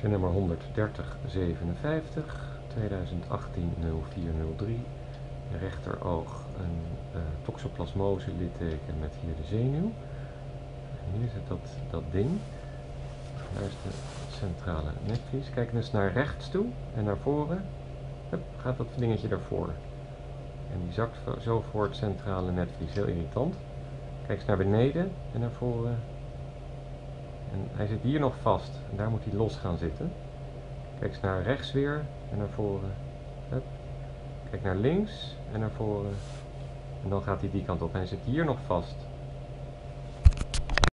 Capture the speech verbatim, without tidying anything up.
Rekenummer honderddertig zevenenvijftig, tweeduizend achttien nul vier nul drie. Rechteroog een uh, toxoplasmose litteken met hier de zenuw. En hier zit dat, dat ding. Daar is de centrale netvlies. Kijk eens naar rechts toe en naar voren. Hup, gaat dat dingetje daarvoor. En die zakt zo voor het centrale netvlies. Heel irritant. Kijk eens naar beneden en naar voren. En hij zit hier nog vast. En daar moet hij los gaan zitten. Kijk eens naar rechts weer en naar voren. Hup. Kijk naar links en naar voren. En dan gaat hij die kant op. En hij zit hier nog vast.